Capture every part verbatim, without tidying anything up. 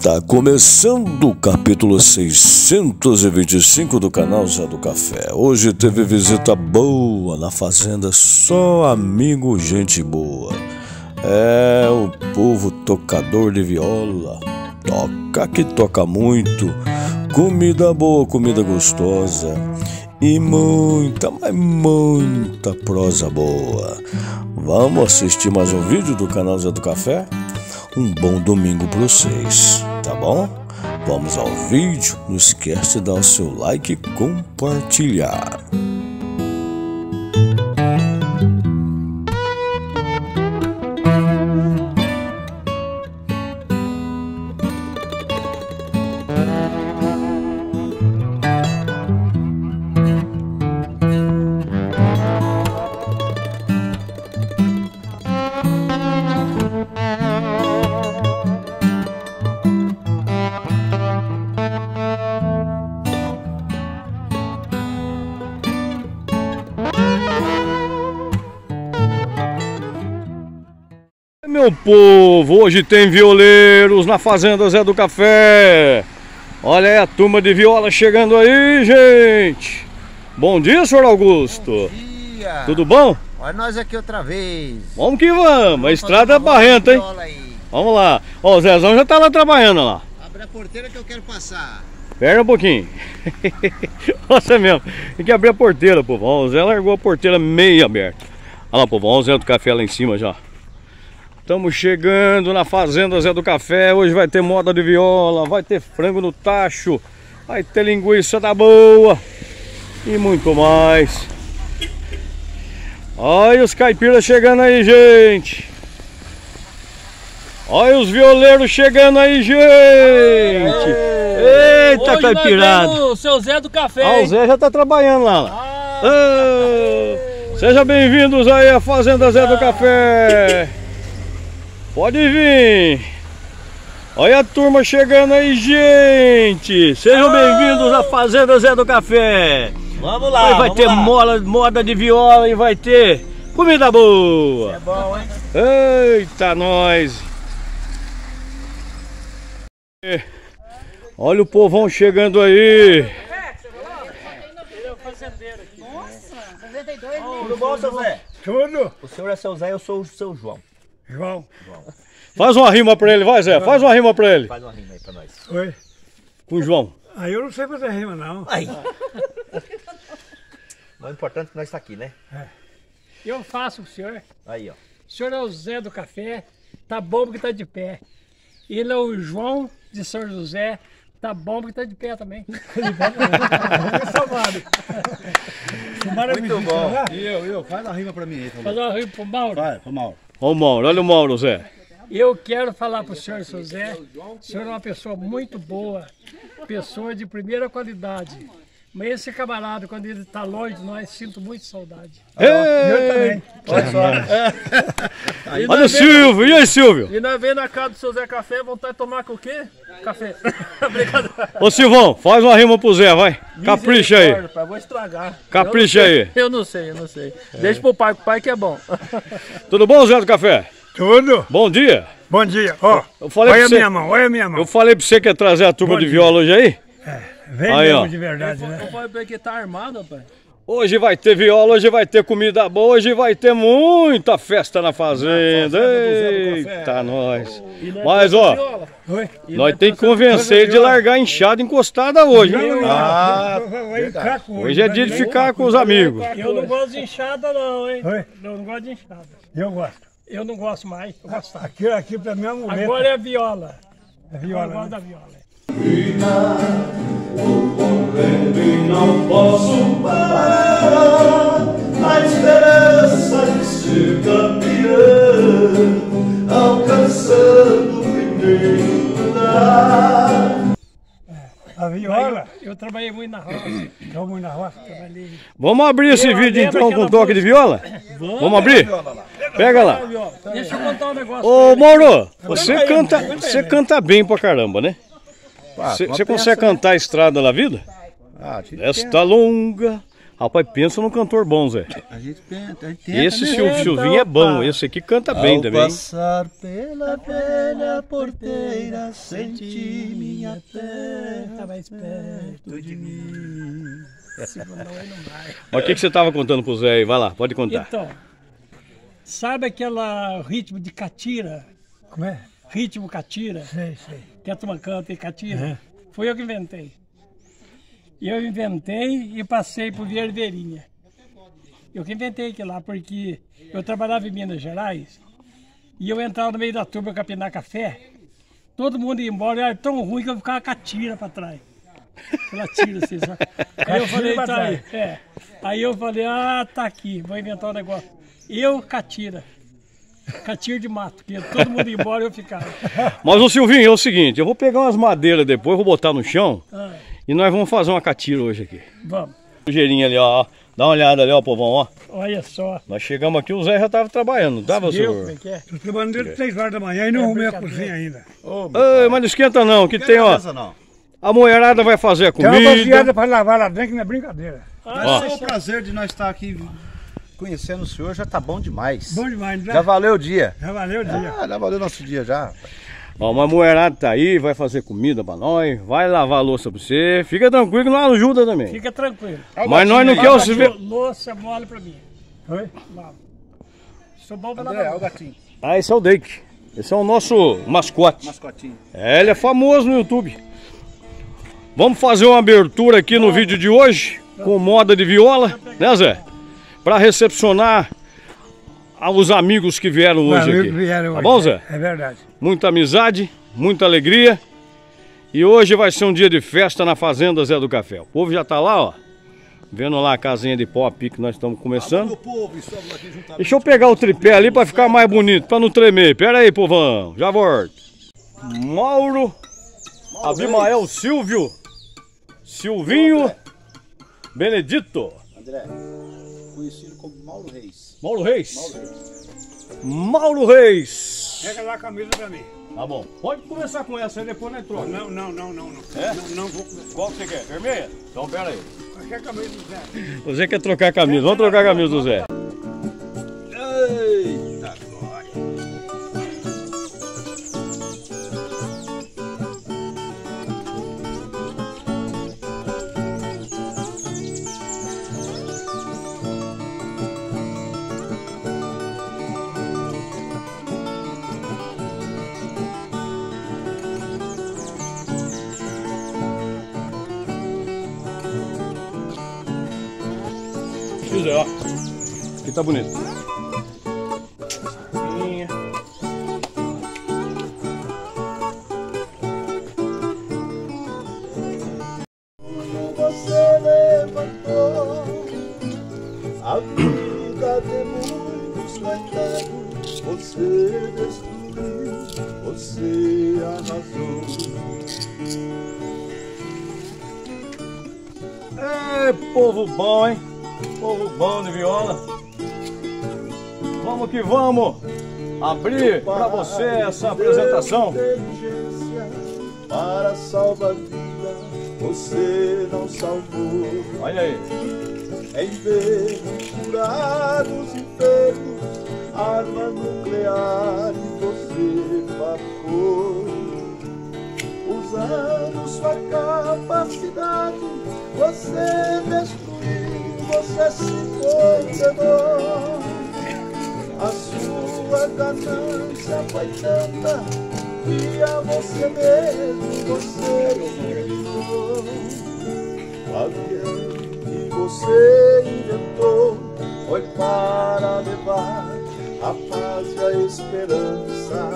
Tá começando o capítulo seiscentos e vinte e cinco do canal Zé do Café. Hoje teve visita boa na fazenda, só amigo, gente boa. É o povo tocador de viola, toca que toca muito, comida boa, comida gostosa e muita, mas muita prosa boa. Vamos assistir mais um vídeo do canal Zé do Café? Um bom domingo para vocês, tá bom? Vamos ao vídeo, não esquece de dar o seu like e compartilhar. Meu povo, hoje tem violeiros na fazenda Zé do Café. Olha aí a turma de viola chegando aí, gente. Bom dia, senhor Augusto. Bom dia. Tudo bom? Olha nós aqui outra vez. Vamos que vamos, a estrada é barrenta, hein? Vamos lá. Ó, o Zezão já tá lá trabalhando lá. Abre a porteira que eu quero passar. Espera um pouquinho. Nossa mesmo, tem que abrir a porteira, povo. Ó, o Zé largou a porteira meio aberta. Olha lá, povo, ó, o Zé do Café lá em cima já. Estamos chegando na fazenda Zé do Café. Hoje vai ter moda de viola, vai ter frango no tacho, vai ter linguiça da boa e muito mais. Olha os caipiras chegando aí, gente. Olha os violeiros chegando aí, gente. Eita, hoje caipirada. O seu Zé do Café. Ah, o Zé já tá trabalhando lá. Ah, ah, Sejam bem-vindos aí à fazenda Zé do Café. Pode vir. Olha a turma chegando aí, gente. Sejam bem-vindos à fazenda Zé do Café. Vamos lá. Aí vai vamos ter lá. moda, moda de viola e vai ter comida boa. É bom, hein? Eita, nós. Olha o povão chegando aí. Tudo bom, seu Zé? Tudo? O senhor é seu Zé, eu sou o seu João. João. Faz uma rima pra ele, vai Zé, faz uma rima pra ele. Faz uma rima aí pra nós. Oi. Com o João. Aí eu não sei fazer rima, não. Aí. O importante é que nós está aqui, né? Eu faço pro senhor. Aí, ó. O senhor é o Zé do Café, tá bom porque tá de pé. Ele é o João de São José, tá bom porque tá de pé também. Salvado. Muito bom. Eu, eu, faz uma rima pra mim aí, por favor. Fazer uma rima pro Mauro. Vai, pro Mauro. Olha o Mauro, olha o Mauro, Zé. Eu quero falar pro senhor, seu Zé, o senhor é uma pessoa muito boa, pessoa de primeira qualidade. Mas esse camarada, quando ele tá longe de nós, sinto muito saudade. Eu também. Olha só. Olha o Silvio, e aí Silvio? E nós vendo na casa do seu Zé Café, vontade de tomar com o quê? Café. Obrigado. Ô Silvão, faz uma rima pro Zé, vai. Capricha aí. Misericórdia, pai, vou estragar. Capricha Eu não sei, aí. Eu não sei, eu não sei. Deixa pro pai, pro pai que é bom. Tudo bom, Zé do Café? Tudo? Bom dia. Bom dia. Ó, Eu falei olha pra a você- minha mão, olha a minha mão. Eu falei pra você que ia trazer a turma Bom de dia. viola hoje aí. Vem Aí, mesmo ó. de verdade, né? Pode ver que tá armado, pai. Hoje vai ter viola, hoje vai ter comida boa, hoje vai ter muita festa na fazenda. Eita, nós. Mas ó, Oi. nós tem que convencer ele de largar a enxada encostada hoje. hein? Ah, vai ficar com Hoje é dia de ficar com os amigos. Eu não gosto de enxada não, hein? Oi. Eu não gosto de enxada. Eu gosto. Eu não gosso mais, eu gosto. Aqui, aqui pra mim é mulher. Agora é a viola. É Eu viola, gosto né? da viola. E não posso parar na esperança de ser campeão, alcançando o primeiro lugar. A viola. Eu, eu trabalhei muito na roça. Vamos na roça. Trabalhei. Vamos abrir esse Eu vídeo lembro então com aquela toque de viola? Vamos abrir? Pega lá. Deixa eu contar um negócio. pra Ô ele. Mauro, você canta, você canta bem pra caramba, né? Você você consegue cantar a Estrada da Vida? Ah, tira Esta longa Rapaz, pensa num cantor bom, Zé. A gente tenta, a gente tenta. Esse né? Sil- Silvinho é bom, esse aqui canta bem Ao também. passar pela velha porteira, senti minha terra Tá mais perto de mim. Segundo ele não vai. Mas o que, que você tava contando pro Zé aí? Vai lá, pode contar. Então, sabe aquele ritmo de catira? Como é? Ritmo catira? Sei, sei. Que a turma canta e catira? Uhum. Foi eu que inventei. Eu inventei e passei por Verdeirinha. Eu que inventei aquilo lá, porque eu trabalhava em Minas Gerais e eu entrava no meio da turma capinar café, todo mundo ia embora, era tão ruim que eu ficava com a tira pra trás. Aquela tira assim, só. Aí eu falei, tá aí. É. Aí eu falei, ah, tá aqui, vou inventar um negócio. Eu, catira. Catira de mato, que todo mundo ia embora e eu ficava. Mas o Silvinho, é o seguinte, eu vou pegar umas madeiras depois, vou botar no chão Ah, e nós vamos fazer uma catira hoje aqui. vamos, Sujeirinha ali, ó. Dá uma olhada ali, ó, povão, ó. olha só. Nós chegamos aqui, o Zé já tava trabalhando, não tava, Viu como é senhor? que é? Estou trabalhando desde três horas da manhã e não É arrumei a brincadeira. cozinha ainda. Ei, mas não esquenta não, que tem, ó. Beleza, não. A mulherada vai fazer a Tem uma comida. baseada para lavar lá dentro que não é brincadeira. Mas Ó. só o prazer de nós estar aqui conhecendo o senhor já tá bom demais. Bom demais, né? Já valeu o dia. Já valeu o dia. Ah, já valeu o nosso dia já. Ó, mas a mulherada tá aí, vai fazer comida pra nós, vai lavar a louça pra você. Fica tranquilo que nós ajuda também. Fica tranquilo. Mas nós não queremos se ver... Louça mole pra mim. Oi? Vamos. Sou bom pra André, olha lavar. o gatinho. Ah, esse é o Dake. Esse é o nosso mascote. Mascotinho. É, ele é famoso no YouTube. Vamos fazer uma abertura aqui no vídeo de hoje, com moda de viola, né, Zé? Pra recepcionar os amigos que vieram hoje Amigos aqui. vieram Tá hoje. bom, Zé? É verdade. Muita amizade, muita alegria. E hoje vai ser um dia de festa na Fazenda Zé do Café. O povo já tá lá, ó. Vendo lá a casinha de pop que nós estamos começando. Povo, estamos aqui juntamente. Deixa eu pegar o tripé ali pra ficar mais bonito, pra não tremer. Pera aí, povão. Já volto. Mauro, Abimael Silvio, Silvinho, Benedito. André, conhecido como Mauro Reis. Mauro Reis. Mauro Reis. Pega lá a camisa pra mim. Tá bom. Pode começar com essa aí, depois nós troca. Não, não, não, não. não. É? Não, não vou. Qual que você quer? Vermelha? Então pera aí. Qualquer camisa do Zé. O Zé quer trocar a camisa. Vamos trocar a camisa do Zé. Eita glória. Aqui, Zé, ó. Aqui tá bonito. Minha. Você levantou a vida de muitos coitados. Você destruiu, você arrasou. Ei, povo bom, hein? Povo bom de viola. Vamos que vamos abrir pra você essa apresentação. Inteligência para salvar vida, você não salvou. Olha aí. Em vez de curar os enfermos, arma nuclear e você fabricou. Usando sua capacidade, você destruiu, você se condenou. A sua ganância foi tanta que a você mesmo você inventou. O avião que você inventou foi para levar a paz e a esperança,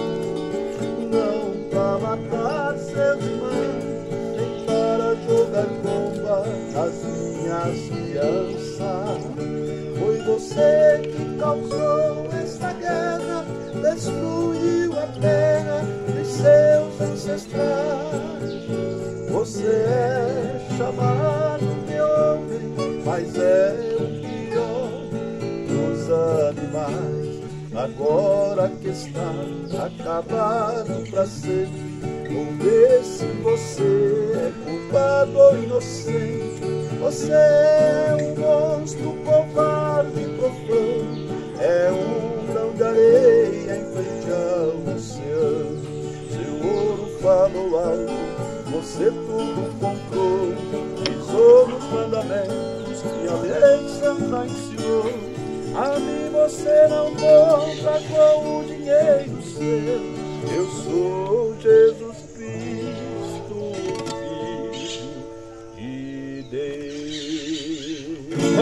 não para matar seus irmãos, nem para jogar bomba nas minhas crianças. Foi você que causou esta guerra, destruiu a terra de seus ancestrais. Você é chamado de homem, mas é o pior dos animais. Agora que está acabado pra sempre, vamos ver se você é culpado ou inocente. Você é um monstro covarde e profano, é um grão de areia em frente ao oceano. Seu ouro falou alto, você tudo comprou, pisou nos mandamentos que a lei santa ensinou. A mim você não compra com o dinheiro seu. Eu sou Jesus Cristo, Filho de Deus.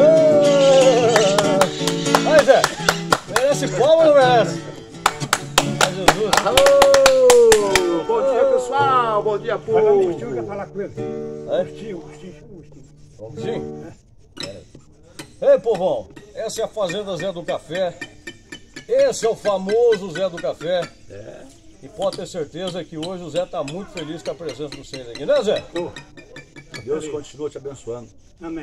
Aí, Zé, merece palma ou não merece? Ai, Jesus. Alô! Bom dia, pessoal! Bom dia, Vai lá no povo! Agostinho, quer falar com ele. Agostinho, Agostinho, chama o Agostinho. Sim. Ei, povão, essa é a Fazenda Zé do Café. Esse é o famoso Zé do Café. É. E pode ter certeza que hoje o Zé está muito feliz com a presença de vocês aqui, né, Zé? Oh, Deus continua te abençoando. Amém.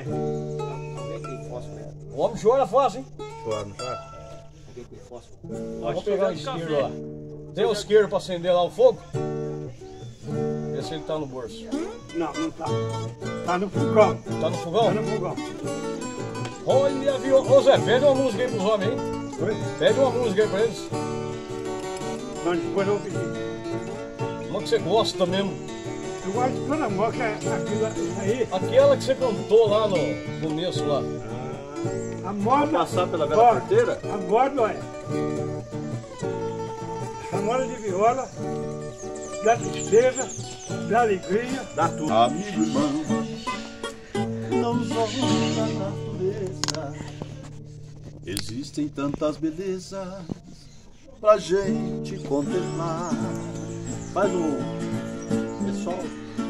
O homem chora fácil, hein? Chora, não chora? Vamos pegar um isqueiro lá. Tem um isqueiro para acender lá o fogo? Vê se ele tá no bolso. Não, não tá. Tá no fogão. Tá no fogão? Tá no fogão. Olha, viu? Ô Zé, pede uma música aí pros homens, hein? Oi? Pede uma música aí pra eles. Mas depois eu vou pedir. Uma que você gosta mesmo. Eu gosto de toda a música, aquilo aí. Aquela que você cantou lá no começo lá. A moda. Passar pela Bela ó, Porteira? A moda, olha. A moda de viola, da tristeza, da alegria. Dá tudo. Amigo, irmão, nos olhos da natureza existem tantas belezas pra gente contemplar. Faz um pessoal.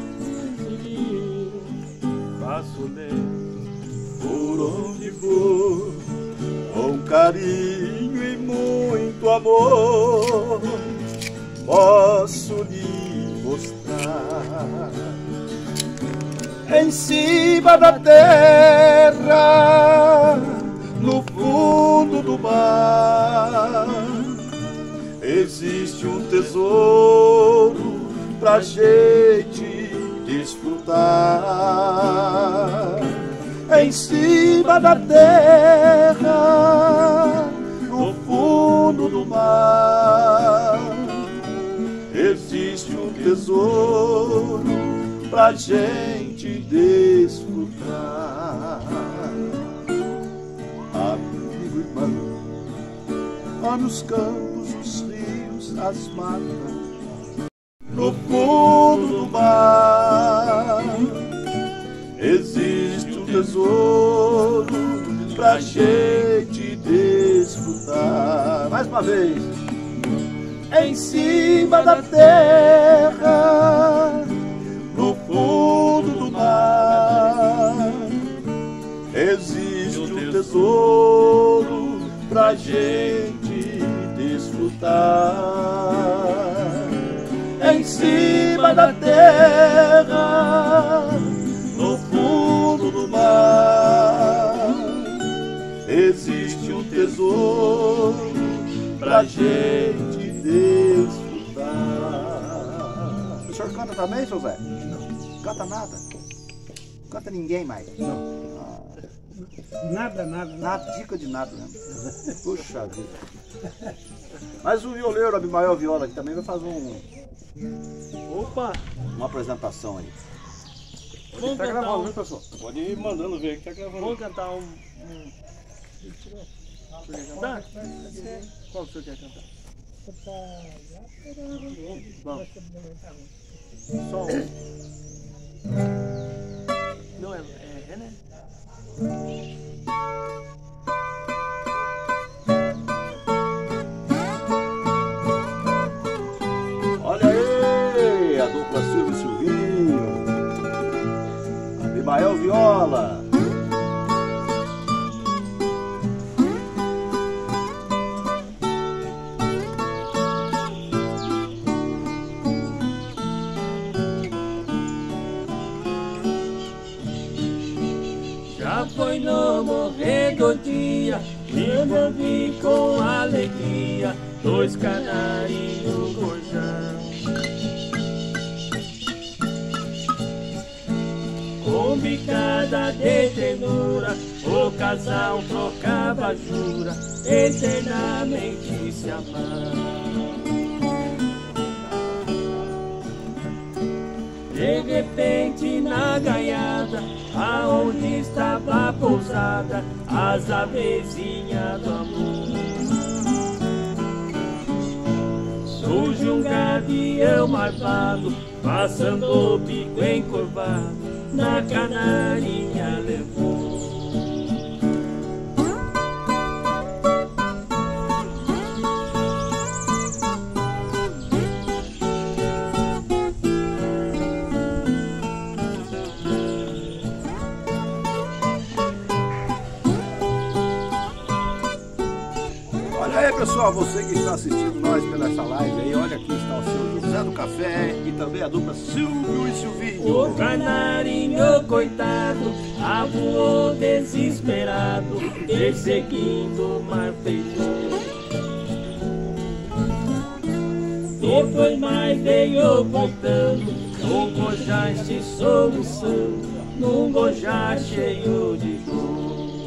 Passo por onde for, com carinho e muito amor, posso lhe mostrar. Em cima da terra, no fundo do mar, existe um tesouro pra gente desfrutar. Em cima da terra, no fundo do mar, existe um tesouro pra gente desfrutar. Amigo, irmão, lá nos campos, os rios, as matas, no fundo do mar, existe um tesouro pra gente desfrutar. Mais uma vez. Em cima da terra, no fundo do mar, existe um tesouro pra gente desfrutar. Em cima da terra, no fundo do mar, existe um tesouro pra gente desfrutar. O senhor canta também, seu Zé? Não. Canta nada? Canta ninguém mais? Não. Ah, Nada, nada, nada. nada, dica de nada mesmo. Puxa vida. Mas o violeiro Abimael Viola aqui também vai fazer um... Opa! uma apresentação aí. Vamos Tá cantar gravando, um... né, pessoal? Pode ir mandando ver que tá gravando. Vamos cantar um... um... Tá? Qual que você quer cantar? Vamos. Só um. Não, é, é, é né? Olha aí, a dupla Silvio e Silvinho, Abimael Viola. Já foi no morrer do dia, envolvi com alegria dois canarinhos gorjão. Com trombicada de ternura, o casal trocava jura, eternamente se amar. De repente na gaiada, aonde estava pousada, as avezinhas do amor, surge um gavião marvado, passando o bico encurvado, na canarinha levou. Olha aí, pessoal, você que está assistindo nós pela essa live aí, olha aqui está o seu José do Café e também a dupla Silvio e Silvinho. O canarinho coitado avoou desesperado, perseguindo o mar feijão. Depois mais veio voltando, num gojache soluçando, num gojá cheio de dor.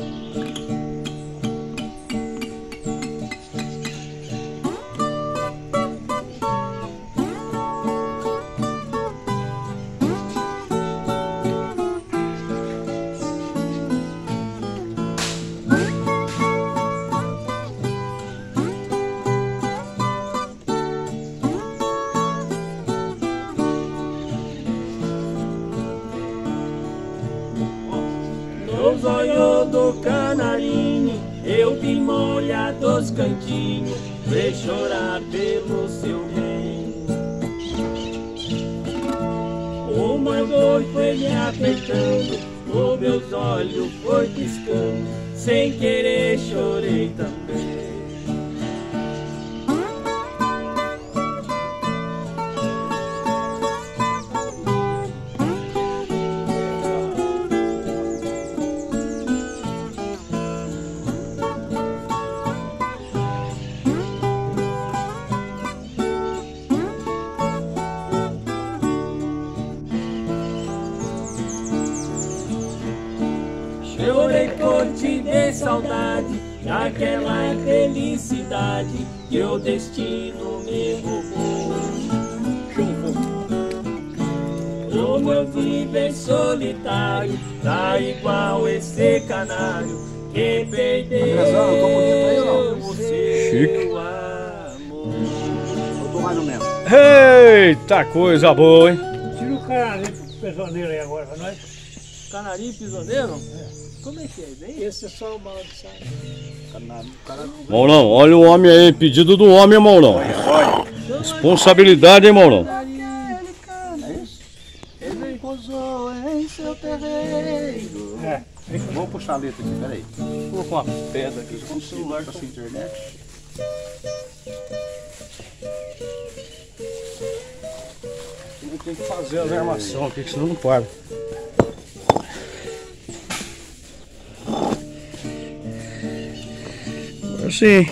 Nos olhos do canarinho, eu vi molhado os cantinhos, fez chorar pelo seu bem. O mangoi foi me apertando, os meus olhos foi piscando, sem querer chorei também. Chorei por te de saudade, daquela felicidade que o destino me roubou. O meu viver solitário, tá igual esse canário que perdeu o seu amor. Eu tô mais ou menos. Eita, coisa boa, hein? Tira o canarinho prisioneiro aí agora pra nós. Canarinho pisoneiro? É. Como é que é? Vem? Esse é só o balde, sabe? Maurão, olha o homem aí, pedido do homem, Maurão. Responsabilidade, hein, Maurão? Ele canta, é isso? Ele pousou em seu terreiro. É. Vamos puxar a letra aqui, peraí. Vou com uma pedra aqui. Com o celular com a sua internet. Tem que fazer as armações aqui, senão não para. Sim.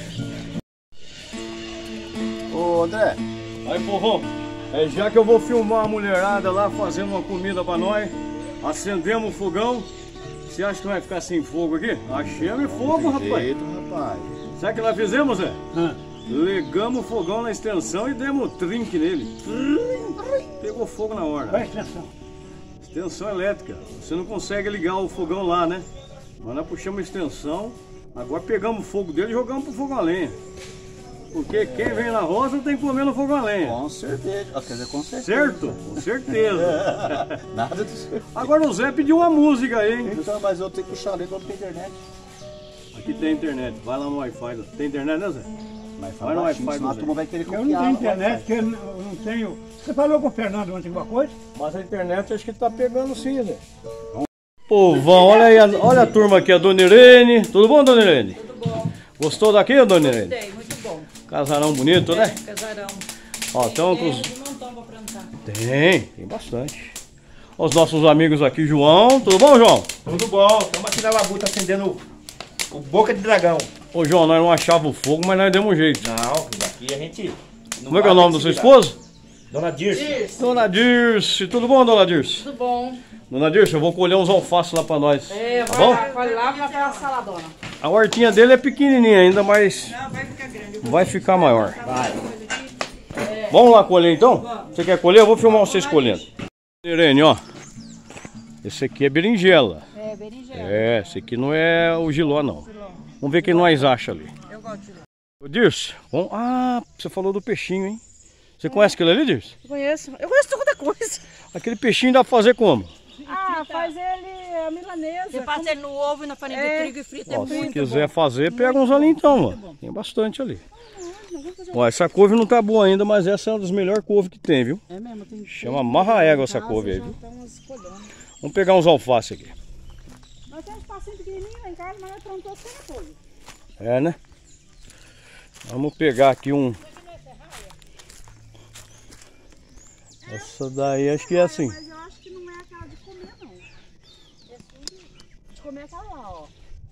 Ô André, Aí, povão, é, já que eu vou filmar a mulherada lá fazendo uma comida pra nós, acendemos o fogão. Você acha que vai ficar sem fogo aqui? Achemos fogo, rapaz. eita, rapaz. Sabe o que nós fizemos, Zé? Ah. Ligamos o fogão na extensão e demos um trinque nele. Pegou fogo na hora. Qual é a extensão? Extensão elétrica. Você não consegue ligar o fogão lá, né? Mas nós puxamos a extensão, agora pegamos o fogo dele e jogamos pro fogão a lenha. Porque quem vem na roça tem que comer no fogão a lenha. Com certeza. Quer dizer, com certeza. Certo? Com certeza. Nada disso. Agora o Zé pediu uma música aí, hein? Então, mas eu tenho que puxar a letra onde tem internet. Aqui tem internet. Vai lá no Wi-Fi. Tem internet, né, Zé? Mas Vai fala no baixinho, Wi-Fi senão a do turma Zé. vai querer Eu copiar. não tenho o internet, Wi-Fi. porque eu não eu não tenho... Você falou com o Fernando ontem alguma coisa? Mas a internet acho que tá pegando sim, Zé. Povão, olha aí, a- olha a turma aqui, a Dona Irene. Tudo bom, Dona Irene? Tudo bom. Gostou daqui, Dona Irene? Gostei, muito bom. Casarão bonito, né? Casarão. Ó, então, Tem os... terra de montão pra plantar. Tem, tem bastante. Os nossos amigos aqui, João. Tudo bom, João? Tudo bom, estamos aqui na labuta acendendo o boca de dragão. Ô, João, nós não achávamos o fogo, mas nós demos um jeito. Não, aqui a gente... não Como é que é o vai nome da sua conseguir lá. esposa? Dona Dirce. Dona Dirce, tudo bom, Dona Dirce? Tudo bom. Dona Dirce, eu vou colher uns alfaces lá pra nós. É, tá vai bom? lá, vai lá pra pegar a saladona. A hortinha dele é pequenininha ainda, mas Não, vai ficar grande. vai ficar maior. Vai. Vamos lá colher então? Você quer colher? Eu vou filmar vocês colhendo. Irene, ó. Esse aqui é berinjela. É, berinjela. É, esse aqui não é o giló, não. Vamos ver o que nós achamos ali. Eu gosto de giló. Ô, Dirce, vamos... ah, você falou do peixinho, hein? Você conhece aquele ali, Dirce? Eu conheço. Eu conheço toda coisa. Aquele peixinho dá pra fazer como? Ah, faz ele a milanesa. Você passa ele no ovo e na farinha é. de trigo e frita. Ó, é se muito quiser bom. fazer, pega uns ali então, ó. Tem bastante ali. Ó, essa couve não tá boa ainda, mas essa é uma das melhores couves que tem, viu? É mesmo, tem. Chama marra égua essa couve aí, viu? Vamos pegar uns alfaces aqui. Nós temos um espacinho pequenininho lá em casa, mas nós plantamos sem coisa. É, né? Vamos pegar aqui um... Essa daí acho que é assim. Mas eu acho que não é aquela de comer, não. De comer tá lá, ó.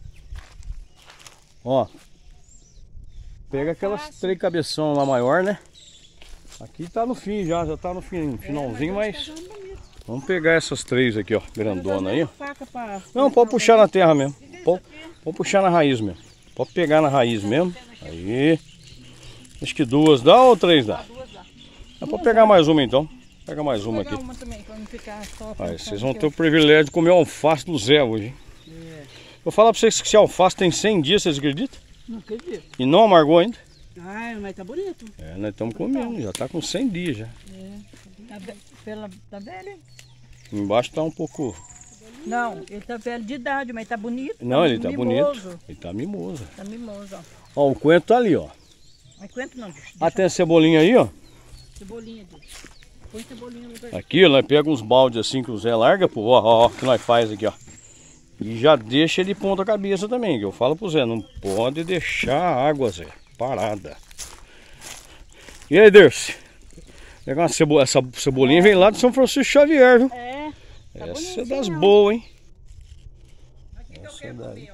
Ó. Pega aquelas três cabeção lá maior, né? Aqui tá no fim já, já tá no fim, finalzinho, mas... Vamos pegar essas três aqui, ó, grandona aí, ó. Não, pode puxar na terra mesmo. Pode, pode puxar na raiz mesmo. Pode pegar na raiz mesmo. Aí. Acho que duas dá ou três dá? Dá pra pegar mais uma então. Pega mais uma aqui. Aí, vocês vão ter o privilégio de comer alface do Zé hoje, hein? Vou falar pra vocês que esse alface tem cem dias, vocês acreditam? Não acredito. E não amargou ainda? Ai, mas tá bonito. É, nós estamos comendo, já tá com cem dias já. É. Tá, pela, tá velho? Embaixo tá um pouco... Não, ele tá velho de idade, mas tá bonito. Não, tá ele tá mimoso. bonito. Ele tá mimoso. Tá mimoso, ó. Ó, o coentro tá ali, ó. Mas coentro não, deixa. Ah, tem a cebolinha aí, ó. Cebolinha, deixa. Põe cebolinha no lugar. Aqui, ó, nós pega uns baldes assim que o Zé larga, pô, ó, ó, ó, que nós faz aqui, ó. E já deixa ele ponta cabeça também, que eu falo pro Zé, não pode deixar a água, Zé, parada. E aí, Dirce? Pegar uma cebo... essa cebolinha vem lá de São Francisco Xavier, viu? É. Tá essa é das boas, hein? Essa é daí.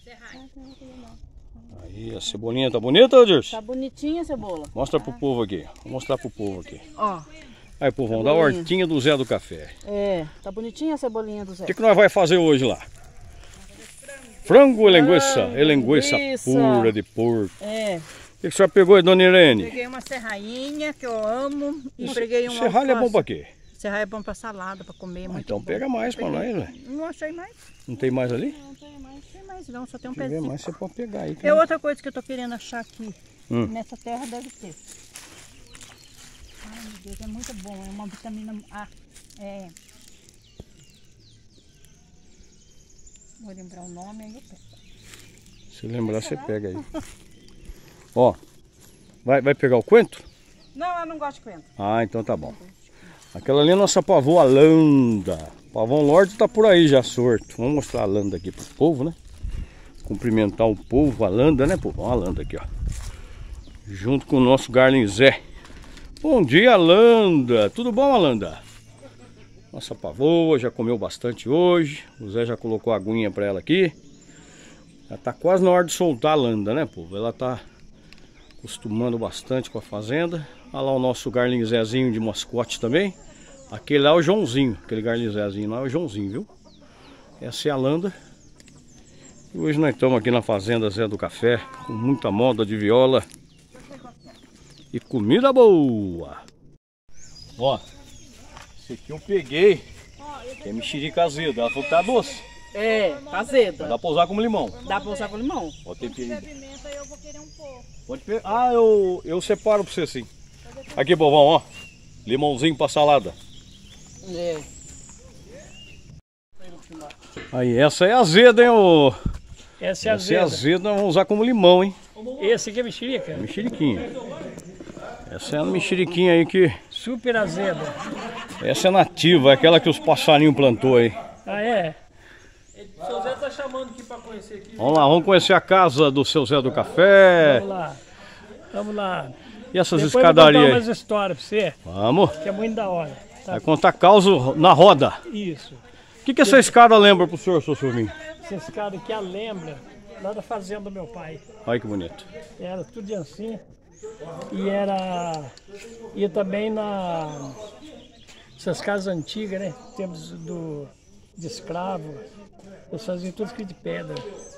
Aí, a cebolinha tá bonita, Dirce? Tá bonitinha a cebola. Mostra pro povo aqui, vou mostrar pro povo aqui. Ó. Aí, povão, da hortinha do Zé do Café. É, tá bonitinha a cebolinha do Zé. O que, que nós vamos fazer hoje lá? Frango ou linguiça? É linguiça pura de porco. É. O que, que a senhora pegou aí, dona Irene? Peguei uma serrainha que eu amo e peguei um serralho é bom pra quê? Serralho é bom pra salada, pra comer, Ah, muito então bom. pega mais pra nós, velho. Não achei mais. Não tem mais ali? Não tem mais, tem mais não, só tem um Se tiver pezinho. mais, você pode pegar aí. É outra coisa que eu tô querendo achar aqui. Hum. Nessa terra deve ter. Ai, meu Deus, é muito bom. É uma vitamina A. É. Vou lembrar o nome aí eu pego. Se lembrar, você pega aí. Ó, vai, vai pegar o coentro? Não, eu não gosto de coentro. Ah, então tá bom. Aquela ali é a nossa pavoa Landa. Pavão Lorde tá por aí já sorto. Vamos mostrar a Landa aqui pro povo, né? Cumprimentar o povo, a Landa, né, povo? Olha a Landa aqui, ó. Junto com o nosso Garlin Zé. Bom dia, Landa. Tudo bom, Alanda? Nossa pavoa já comeu bastante hoje. O Zé já colocou a aguinha pra ela aqui. Já tá quase na hora de soltar a Landa, né, povo? Ela tá acostumando bastante com a fazenda. Olha lá o nosso Garlin Zezinho de mascote também. Aquele lá é o Joãozinho. Aquele Garlin Zezinho lá é o Joãozinho, viu? Essa é a Landa. E hoje nós estamos aqui na fazenda Zé do Café. Com muita moda de viola. E comida boa. Ó, esse aqui eu peguei. Que é mexerica azeda. Ela falou que tá doce. É, azeda. Dá pra usar como limão. Dá pra usar com limão? Pode ter pimenta, eu vou querer um pouco. Pode pegar. Ah, eu, eu separo pra você sim. Aqui, povão, ó. Limãozinho pra salada. É. Aí, essa é azeda, hein, ô. Essa é essa é azeda. azeda, nós vamos usar como limão, hein. Esse aqui é mexerica? É mexeriquinha. Essa é a mexeriquinha aí que... Super azeda. Essa é nativa, é aquela que os passarinhos plantou aí. Ah, é? O seu Zé tá chamando aqui pra conhecer aqui. Vamos lá, vamos conhecer a casa do seu Zé do Café. Vamos lá. Vamos lá. E essas Depois escadarias eu vou aí? contar umas histórias pra você. Vamos. Que é muito da hora. Tá? Vai contar causa na roda. Isso. O que, que essa escada lembra pro senhor, seu Silvinho? Essa escada aqui a lembra lá da fazenda do meu pai. Olha que bonito. Era tudo assim. E era... E também na... Essas casas antigas, né? Tempos do, de escravo. Eles faziam tudo escrito de pedra.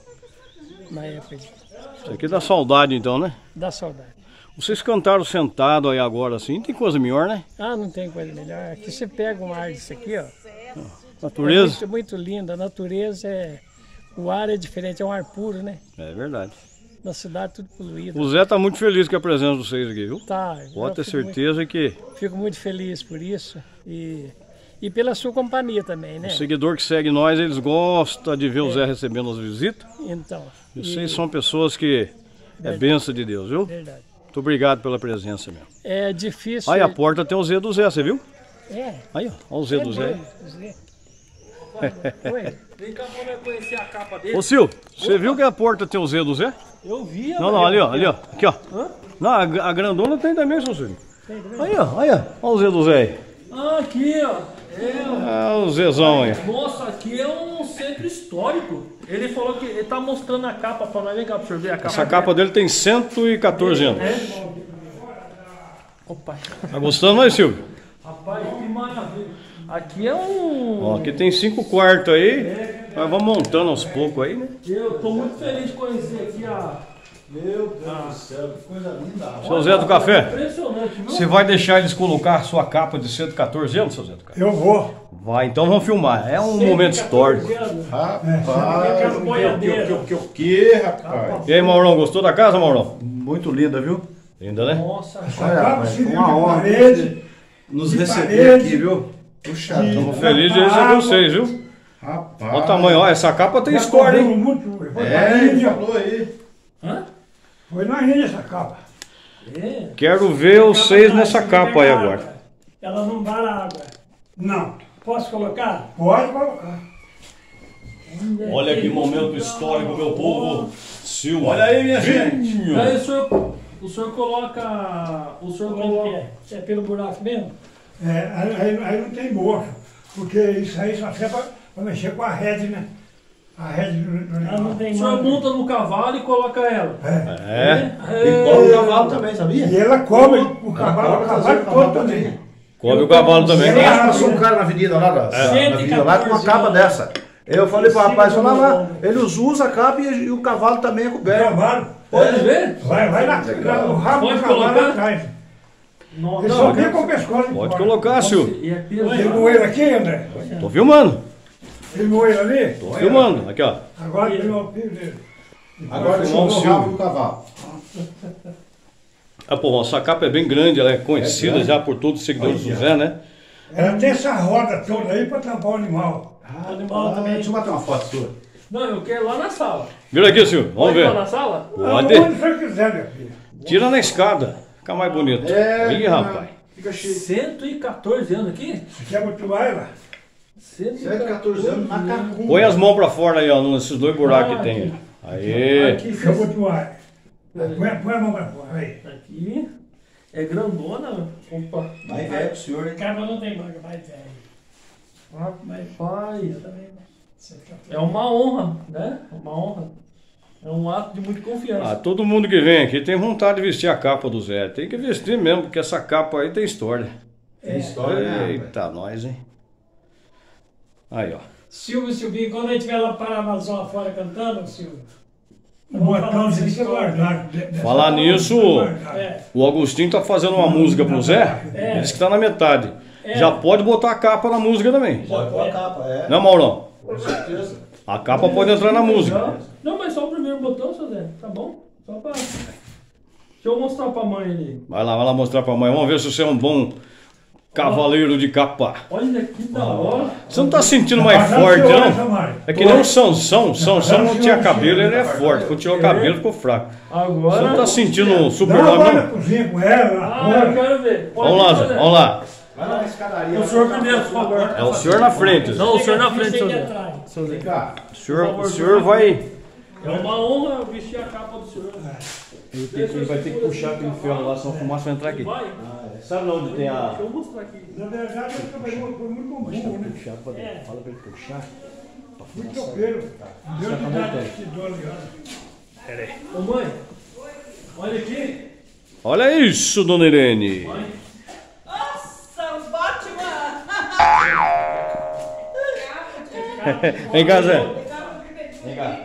Na época. Isso aqui dá saudade então, né? Dá saudade. Vocês cantaram sentado aí agora assim, tem coisa melhor, né? Ah, não tem coisa melhor. Aqui você pega um ar disso aqui, ó. Natureza? É muito, muito lindo. A natureza é... O ar é diferente, é um ar puro, né? É verdade. Na cidade tudo poluído. O Zé tá muito feliz com a presença de vocês aqui, viu? Tá. Pode ter fico certeza muito, que... Fico muito feliz por isso. E, e pela sua companhia também, né? O seguidor que segue nós, eles gostam de ver o Zé recebendo as visitas. Então. E vocês são pessoas que... É bênção de Deus, viu? Verdade. Muito obrigado pela presença mesmo. É difícil... Aí a porta tem o Z do Zé, você viu? É. Aí, ó. Olha o Z é do Zé. mesmo, o Zé. Oi. Vem cá pra nós conhecer a capa dele. Ô Silvio, você viu que a porta tem o Z do Zé? Eu vi. Não, não, ali ó, ali ó. Aqui ó. Hã? Não, a, a grandona tem também, seu Silvio. Aí ó, aí ó. Olha o Z do Zé aí. Ah, aqui ó. É, Ah, o Zezão aí. nossa, aqui é um centro histórico. Ele falou que ele tá mostrando a capa pra nós. Vem cá pra você ver a capa. Essa capa dele tem cento e quatorze anos. É? Opa. Tá gostando aí, Silvio? Rapaz, que maravilha. Aqui é um... Ó, aqui tem cinco quartos aí. Nós vamos montando aos poucos aí, né? Eu tô muito feliz de conhecer aqui a... Meu Deus do céu, que coisa linda. Seu Zé do Café, Impressionante, viu? você vai deixar eles colocar a sua capa de cento e quatorze anos, seu Zé do Café? Eu vou. Vai, então vamos filmar. É um momento histórico. Rapaz, o que, o que, o que, o que, rapaz? E aí, Maurão, gostou da casa, Maurão? Muito linda, viu? Linda, né? Nossa, Olha, rapaz, Civil foi uma de honra parede, nos de receber parede. aqui, viu? Puxa, Estamos felizes de receber vocês, viu? rapaz. Olha o tamanho, ó, essa capa tem já história, correu hein? muito, foi na É, ele Índia. falou aí. hã? Foi na Índia essa capa. É. Quero ver vocês nessa capa aí agora. Ela não vara água. Não. Posso colocar? Pode colocar. Olha que momento histórico, meu povo. Silva. Olha aí, minha gente. Aí o senhor, o senhor coloca... O senhor Como é que coloca... é? É pelo buraco mesmo? É, aí, aí- aí não tem moço, porque isso aí só serve para mexer com a rede, né? A rede do, do Ela não animal. tem O senhor manga. monta no cavalo e coloca ela. É. É, E cobre o cavalo também, sabia? E ela come o cavalo, o cavalo todo também. come o cavalo também. Tem passou um cara na avenida lá, da, na avenida lá com uma capa dessa. Eu falei pro rapaz, falou lá, eles usam a capa e, e o cavalo também é O coberto. cavalo, Pode ver? vai, vai na, na- no rabo Pode do cavalo colocar? atrás. Não, Ele não. só vem com o pescoço de Pode fora. colocar, Silvio. E é peso. Ele moeu aqui, André? Tô filmando. Ele moeu ali? Tô filmando. Aqui, ó. Agora ele não filho dele. Agora deixa eu ver o rabo do cavalo. Ah, pô, essa capa é bem grande, ela é conhecida já por todos os seguidores do Zé, né? Ela tem essa roda toda aí para tampar o animal. O animal Ah, também. deixa eu bater uma foto sua. Não, eu quero lá na sala. Vira aqui, Silvio. Vamos Pode ir lá ver. na sala? Pode. Onde você quiser, meu filho. Tira na escada. Fica mais bonito. Ih, rapaz. Fica cheio. cento e quatorze anos aqui? Você quer botar ela? cento e quatorze anos na cacunda. Põe as mãos pra fora aí, ó, nesses dois buracos que tem. Aí. Aqui, Deixa eu botar. Põe, põe a mão pra fora, aí. aqui. É grandona. Opa. Mais velho pro senhor, hein? Capa não tem manga, vai velho. Rapaz. É uma honra, né? É uma honra. É um ato de muita confiança. Ah, todo mundo que vem aqui tem vontade de vestir a capa do Zé. Tem que vestir mesmo, porque essa capa aí tem história. Tem história, né? Eita, nós, hein? Aí, ó. Silvio, Silvinho, quando a gente estiver lá para a Amazônia fora cantando, Silvio. O botão tem que ser guardado. Falar nisso, É. o Agostinho tá fazendo uma música pro Zé. É. Ele disse que tá na metade. É. Já pode botar a capa na música também. Pode pôr a capa, é. Não, Maurão? Com certeza. A capa pode entrar na música. Não, mas só o primeiro botão, seu Zé. Tá bom? Só pra... Deixa eu mostrar pra mãe ali. Vai lá, vai lá mostrar pra mãe. Vamos ver se você é um bom cavaleiro de capa. Olha que da hora. Você não tá sentindo mais forte, não? É que nem o Sansão. Sansão não tinha cabelo, ele é forte. Quando tirou o cabelo, ficou fraco. Agora... Você não tá sentindo um Dá super-homem, uma na não? cozinha com ela, na Ah, eu fora. quero ver. Pode Vamos lá, ir, seu Zé. Zé. Vamos lá. Vai lá na escadaria. O senhor primeiro, por favor. É o senhor na frente. Zé. Não, o senhor na frente, seu Tem que Zé. atrás. Seu Zé. Vem cá. O senhor, o senhor vai... É uma honra vestir a capa do senhor. Ele vai ter que puxar aquele ferro lá, senão a fumaça vai entrar aqui. Vai. Sabe onde tem a... Deixa eu mostrar aqui. Na verdade, eu trabalhei muito com burro, né? Puxar, pode- fala pra ele puxar. Muito topeiro. Deu de idade de doze anos. Ô mãe, olha aqui. Olha isso, dona Irene. Nossa, o Batman! Vem cá, Zé. Vem cá.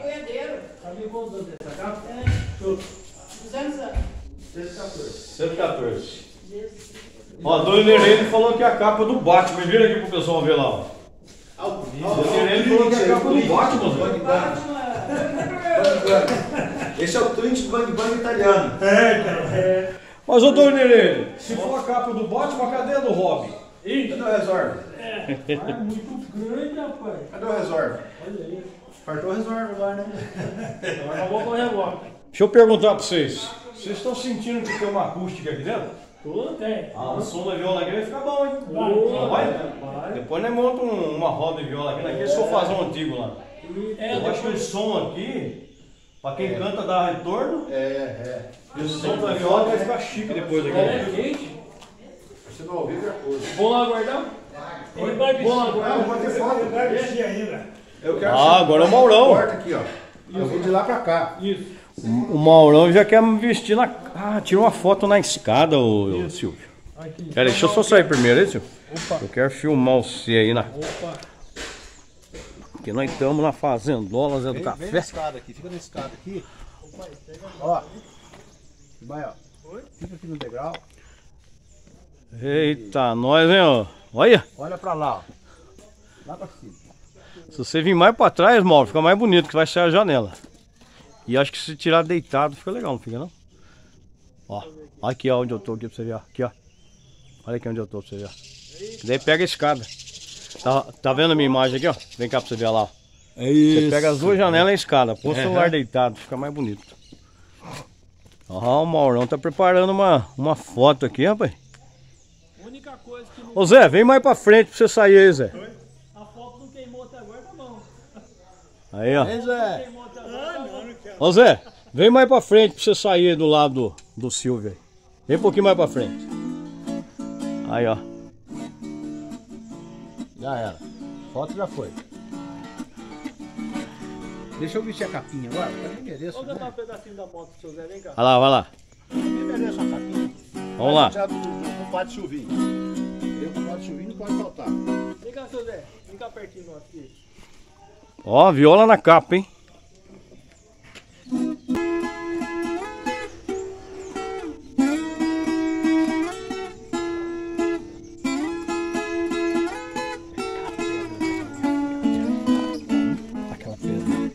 cento e quatorze. Ó, a dona Irene falou que é a capa do Batman. Vira aqui pro pessoal ver lá, ó. A dona Irene falou que é a capa do Batman. Esse é o Clint Bang Bang italiano. É, cara. É. Mas, ô dona Irene, se for a capa do Batman, cadê a do Robin? Ih, cadê o resolve? É, é muito grande, rapaz. Cadê o resolve? Olha aí. Fartou o resolve agora, né? Agora eu vou correr agora. Deixa eu perguntar pra vocês. Vocês estão sentindo que tem uma acústica aqui dentro? Tudo tem. Ah, o som da viola aqui vai ficar bom, hein? Vai, Não vai? vai. Depois nós montamos um- uma roda de viola aqui naquele sofazão antigo lá. É, Eu acho que o som aqui, pra quem canta dá retorno, É, é. e o som da viola vai ficar chique depois aqui. é quente. Você não ouviu outra coisa. Vou lá guardar? Ele vai vestir. Não, não vou ter foto. Ele vai vestir ainda. Eu quero Ah, agora é o Maurão. Porta aqui, ó. Eu vim de lá pra cá. Isso. O Maurão já quer me vestir na... Ah, tira uma foto na escada, ô, ô Silvio. Aqui. Pera aí, deixa eu só sair primeiro, hein, Silvio? Opa. Eu quero filmar você aí na... Opa. Porque nós estamos na Fazendola Zé do Vem, vem na Café. escada aqui, fica na escada aqui. Ó. Vai, ó. Fica aqui no degrau. Eita, nós, hein, ó. Olha, Olha pra lá, ó. Lá pra cima. se você vir mais pra trás, Mauro, fica mais bonito, que vai sair a janela. E acho que se tirar deitado fica legal, não fica não? Ó, aqui ó, onde eu tô aqui pra você ver, ó. Aqui ó. Olha aqui onde eu tô pra você ver, ó. Daí pega a escada. Tá, tá vendo a minha imagem aqui, ó? Vem cá pra você ver lá, ó. É isso. Você pega as duas janelas e a escada, põe o celular deitado, fica mais bonito. Ó, o Maurão tá preparando uma, uma foto aqui, rapaz. Única coisa que não... Ô Zé, vem mais pra frente pra você sair aí, Zé. A foto não queimou até agora, tá bom. Aí, ó. Ei, Zé. Queimou até agora, tá bom. Ô Zé, vem mais pra frente pra você sair aí do lado do, do Silvio aí. Vem um pouquinho mais pra frente. Aí, ó. Já era. Foto já foi. Deixa eu vestir a capinha agora. Eu nem mereço, Vou né? cantar um pedacinho da moto pro seu Zé, vem cá. Vai lá, vai lá. Eu nem mereço a capinha. Vamos lá. Já do, do compadre Silvinho. Eu, compadre Silvinho, não pode faltar. Vem cá, seu Zé. Vem cá pertinho nosso aqui. Ó, viola na capa, hein? Aquela pedra.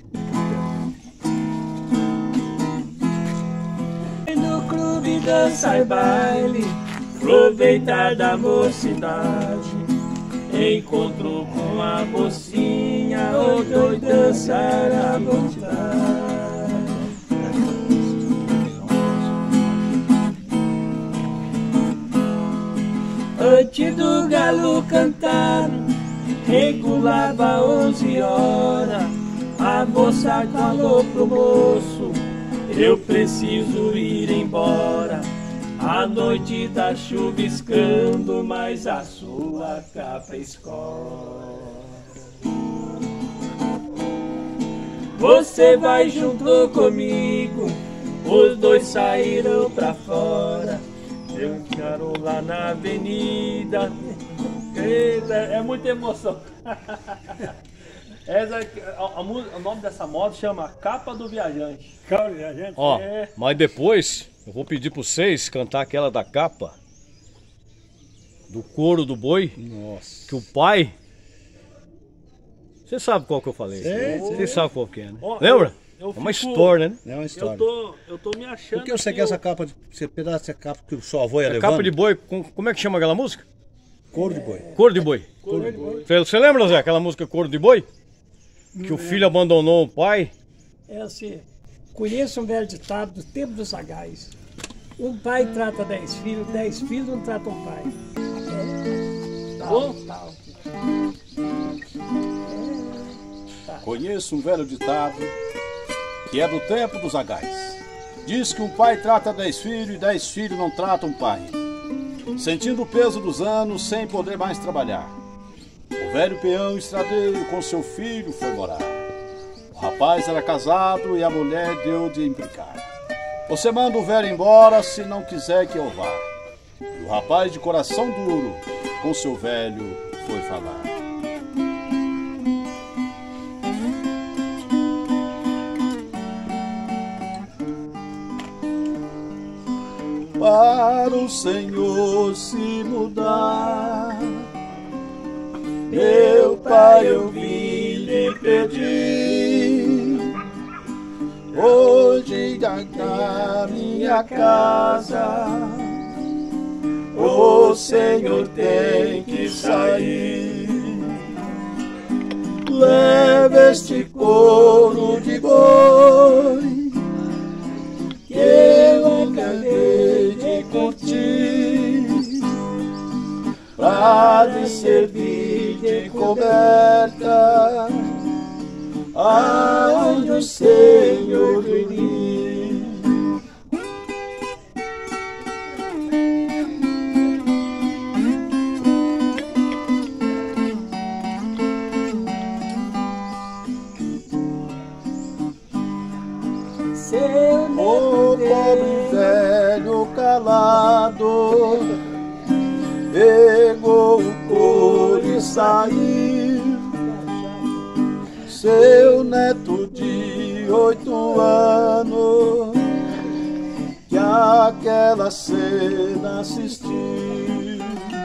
No clube dançar baile, aproveitar da mocidade. Encontrou com a mocinha, o dois dançar à vontade. Antes do galo cantar, regulava onze horas. A moça falou pro moço: eu preciso ir embora. A noite tá chuviscando, mas a sua capa escorre. Você vai junto comigo, os dois saíram pra fora. Eu quero lá na avenida. Eita, é muita emoção. Essa, a, a, o nome dessa moto chama Capa do Viajante. Calma, gente. Ó, É. mas depois eu vou pedir pra vocês cantar aquela da capa do couro do boi. Nossa. Que o pai. Você sabe qual que eu falei? Sei, Você sei. sabe qual que é, né? Ó, Lembra? eu É uma fico- história, né? É uma história. Eu tô, eu tô me achando. Por que você aqui, quer essa eu- capa, de, esse pedaço dessa capa que o seu avô ia É levando? capa de boi, com- como é que chama aquela música? Couro de boi. Couro de boi. Couro de boi. Você você lembra, Zé, aquela música Couro de Boi? Que o filho abandonou o pai. É assim, conheço um velho ditado do tempo dos sagaz. Um pai trata dez filhos, dez filhos não tratam um pai. É, tal, tal. Conheço um velho ditado que é do tempo dos agais. Diz que um pai trata dez filhos e dez filhos não tratam um pai. Sentindo o peso dos anos sem poder mais trabalhar, o velho peão estradeiro com seu filho foi morar. O rapaz era casado e a mulher deu de implicar. Você manda o velho embora se não quiser que eu vá. E o rapaz de coração duro com seu velho foi falar. Para o Senhor se mudar, meu pai, eu vim lhe pedir. Hoje na minha casa o Senhor tem que sair. Leva este couro de boi que eu acabei de curtir, pra lhe servir de coberta aonde o Senhor dormir. O pobre velho calado pegou o couro e saiu. Seu neto de oito anos que aquela cena assistiu,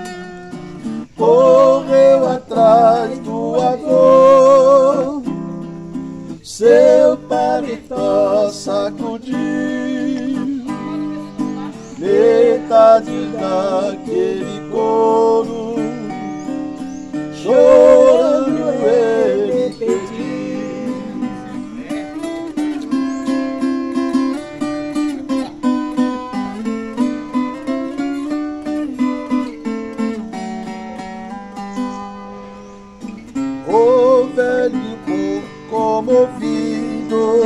correu atrás do avô, seu paletó sacudiu, metade daquele couro, chorando ele pediu. O velho comovido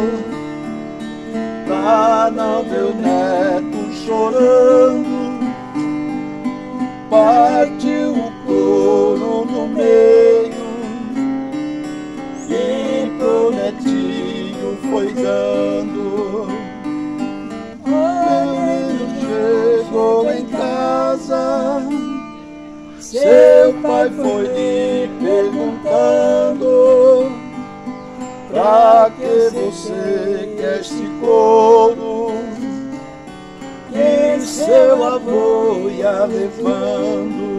pra não ver o neto chorando, partiu o couro no meio e pro netinho foi dando. Quando chegou em casa, seu pai foi lhe perguntando: pra que você quer este couro que seu avô ia levando?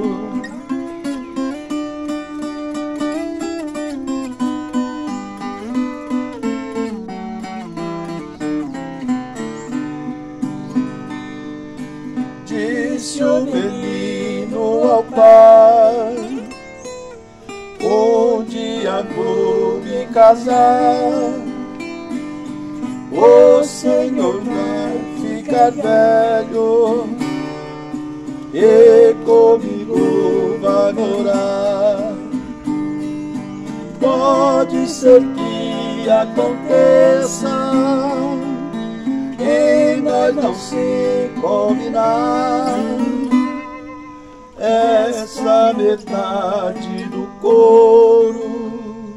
Disse o menino ao pai: um dia vou me casar, o Senhor vai ficar velho e comigo vai morar. Pode ser que aconteça e nós não se combinar, essa metade do couro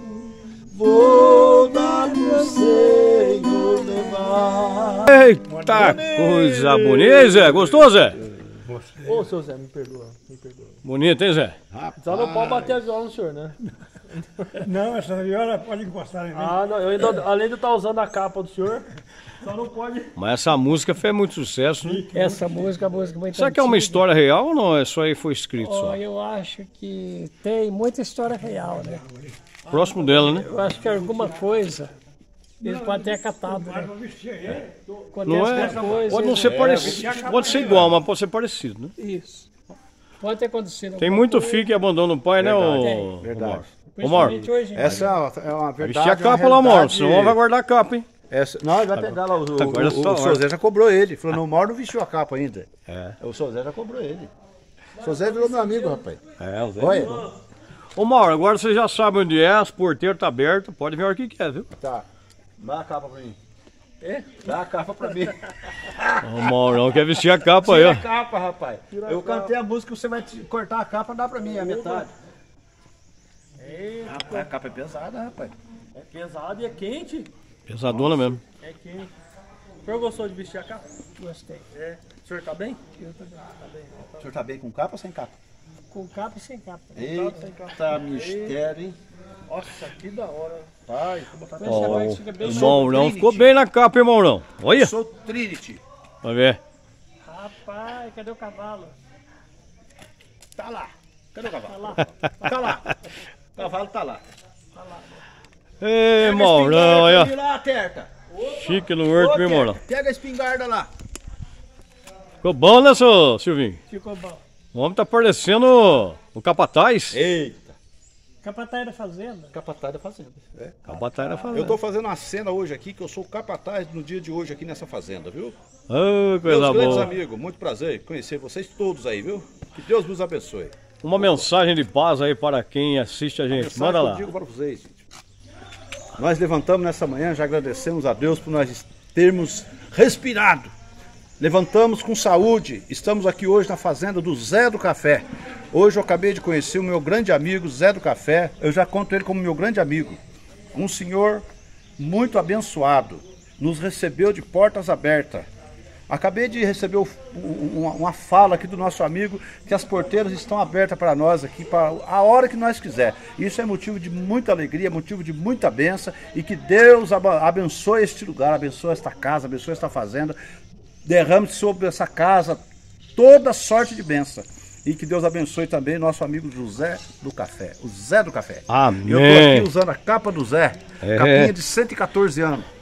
vou dar pro Senhor levar. Eita, coisa bonita, Zé. Gostou, Zé? Ô, seu Zé, me perdoa, me perdoa. Bonito, hein, Zé? Só não pode bater a viola no senhor, né? Não, essa viola pode encostar em mim. Ah, não, eu ainda, além de estar usando a capa do senhor, só não pode... Mas essa música fez muito sucesso, né? Essa música, a música muito Será que é uma história real ou não? É só aí foi escrito oh, só? Eu acho que tem muita história real, né? Próximo dela, né? Eu acho que alguma coisa eles podem ter acatado, né? Não é, coisa, pode não ser é, parecido, pode ser igual, mas pode ser parecido, né? Isso. Pode ter acontecido. Tem muito coisa. Filho que abandona o pai, verdade, né, ô, verdade. Ô, Mauro? Essa é uma verdade. Vestir a capa lá, Mauro, senão vai guardar a capa, hein? Essa, não, ele vai pegar lá, o, o, Agora o, o, o seu Zé já cobrou ele. Falou, não, o Mauro não vestiu a capa ainda. É. O seu Zé já cobrou ele. O seu Zé virou meu amigo, rapaz. É, o Zé. Olha. Ô, Mauro, agora você já sabe onde é, as porteiras tá abertas, pode vir a hora que quer, viu? Tá. Dá a capa pra mim. É? Dá a capa pra mim. Ô, Mauro, quer vestir a capa aí, ó. Tira a capa, rapaz. Tira eu a cantei capa. A música, você vai cortar a capa, dá pra mim, a metade. Eita. Rapaz, a capa é pesada, rapaz. É pesada e é quente. Pesadona mesmo. É quente. O senhor gostou de vestir a capa? Gostei. É. O senhor tá bem? Eu tô bem. Tá bem. Tá O senhor tá bem com capa ou sem capa? Com capa e sem capa. Eita, mistério, hein? Nossa, que da hora. Pai, vou botar Essa parte fica bem O Maurão ficou bem na capa, hein, Maurão? Olha. Sou Trinity. Vai ver. Rapaz, cadê o cavalo? Tá lá. Cadê o cavalo? Tá lá. Tá lá. O cavalo tá lá. Tá lá. Ei, Pega a Maurão, espingarda olha. lá, Terta. Chique no horto, Ô, meu Terta, Maurão. Pega a espingarda lá. Ficou bom, né, seu Silvinho? Ficou bom. O homem tá parecendo o Capataz. Eita. Capataz da fazenda. Capataz da fazenda. É. Capataz da fazenda. Eu tô fazendo uma cena hoje aqui, que eu sou o capataz no dia de hoje aqui nessa fazenda, viu? Ô, coisa Meus grandes boa. amigos, muito prazer em conhecer vocês todos aí, viu? Que Deus nos abençoe. Uma mensagem de paz aí para quem assiste a gente. Mensagem Manda que lá. eu digo para vocês, gente. Nós levantamos nessa manhã, já agradecemos a Deus por nós termos respirado. Levantamos com saúde. Estamos aqui hoje na fazenda do Zé do Café. Hoje eu acabei de conhecer o meu grande amigo Zé do Café. Eu já conto ele como meu grande amigo. Um senhor muito abençoado. Nos recebeu de portas abertas. Acabei de receber uma fala aqui do nosso amigo que as porteiras estão abertas para nós aqui para a hora que nós quiser. Isso é motivo de muita alegria, motivo de muita bênção e que Deus abençoe este lugar, abençoe esta casa, abençoe esta fazenda. Derrame sobre essa casa toda sorte de bênção. E que Deus abençoe também nosso amigo José do Café, o Zé do Café. Amém. Eu estou aqui usando a capa do Zé, É. capinha de cento e quatorze anos.